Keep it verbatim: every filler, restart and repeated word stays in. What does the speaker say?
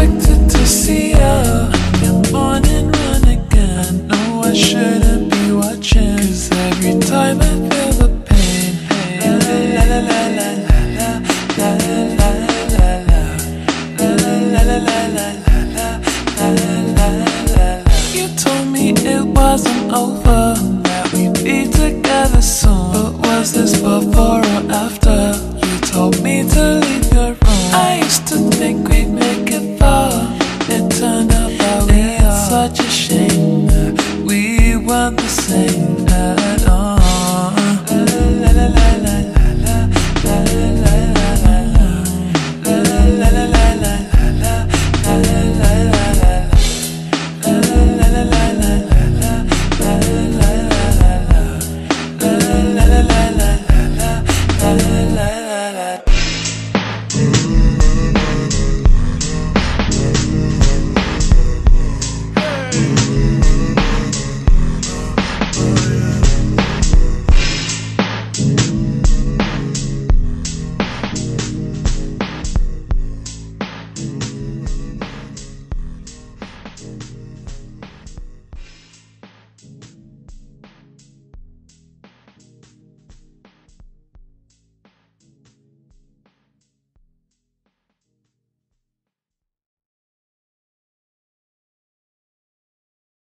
expected to see ya. Good morning, run again. I know I shouldn't be watching, 'cause every time I feel the pain. La la la la la la la la la la la la la la la la la. You told me it wasn't over, that we'd be together soon. But was this before or after? You told me to leave your room. I used to think we'd make it far. It turned out that we are. Such a shame.